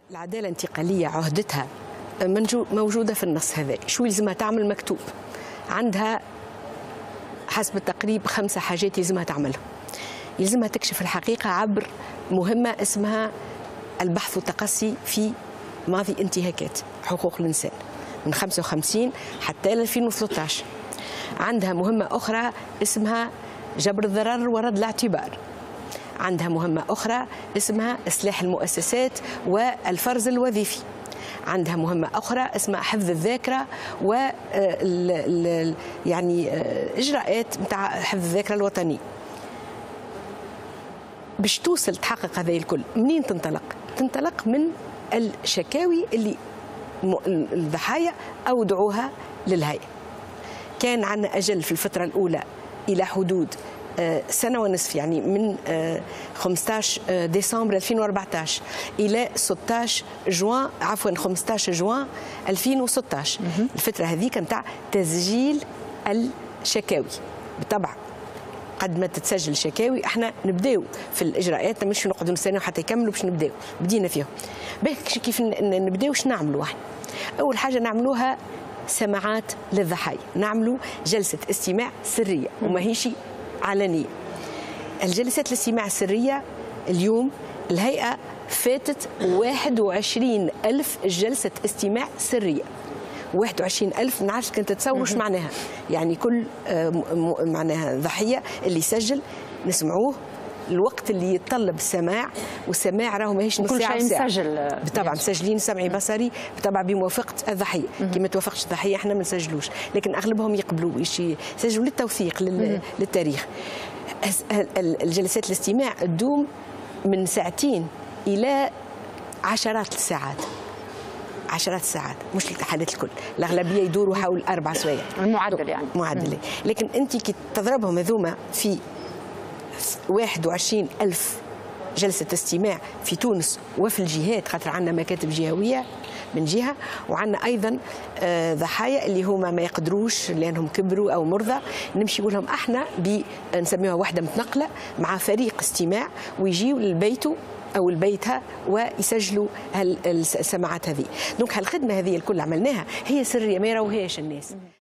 العدالة الانتقالية عهدتها موجودة في النص هذا. شو يلزمها تعمل؟ مكتوب عندها حسب التقريب 5 حاجات يلزمها تعملها. يلزمها تكشف الحقيقة عبر مهمة اسمها البحث والتقصي في ماضي انتهاكات حقوق الإنسان من 55 حتى 2013. عندها مهمة أخرى اسمها جبر الضرر ورد الاعتبار. عندها مهمة أخرى اسمها إصلاح المؤسسات والفرز الوظيفي. عندها مهمة أخرى اسمها حفظ الذاكرة و يعني إجراءات نتاع حفظ الذاكرة الوطني. باش توصل تحقق هذا الكل منين تنطلق؟ تنطلق من الشكاوي اللي الضحايا أودعوها للهيئة. كان عندنا أجل في الفترة الأولى إلى حدود سنة ونصف، يعني من 15 ديسمبر 2014 إلى 15 جوان 2016. الفترة هذيك نتاع تسجيل الشكاوي. بالطبع قد ما تتسجل شكاوي احنا نبداو في الاجراءات، مش نقعدوا نستناو حتى يكملوا باش نبداو. بدينا فيهم. كيف نبداو؟ واش نعملوا احنا؟ اول حاجه نعملوها سماعات للضحايا، نعملوا جلسه استماع سريه وماهيش علنيه. الجلسات الاستماع السريه اليوم الهيئه فاتت 21,000 جلسه استماع سريه. 21,000 ما نعرفش كنت تتصور وش معناها. يعني كل معناها ضحيه اللي يسجل نسمعوه الوقت اللي يتطلب السماع، والسماع راهو ماهيش نص ساعه وساعه. مسجل بالطبع مسجلين سمعي بصري بالطبع بموافقه الضحيه. كي ما توافقش الضحيه احنا ما نسجلوش، لكن اغلبهم يقبلوا يسجلوا للتوثيق للتاريخ. الجلسات الاستماع تدوم من ساعتين الى عشرات الساعات. عشرات الساعات، مش الحالات الكل، الاغلبيه يدوروا حول 4 سوايع المعدل يعني. معدل. لكن انت كي تضربهم هذوما في 21,000 جلسه استماع في تونس وفي الجهات، خاطر عندنا مكاتب جهويه من جهه، وعندنا ايضا ضحايا اللي هما ما يقدروش لانهم كبروا او مرضى، نمشي نقول لهم احنا نسميها وحده متنقله مع فريق استماع، ويجيوا لبيته أو لبيتها ويسجلوا السماعات هذه. دونك هالخدمة هذه الكل عملناها هي سرية ما يراوهاش الناس.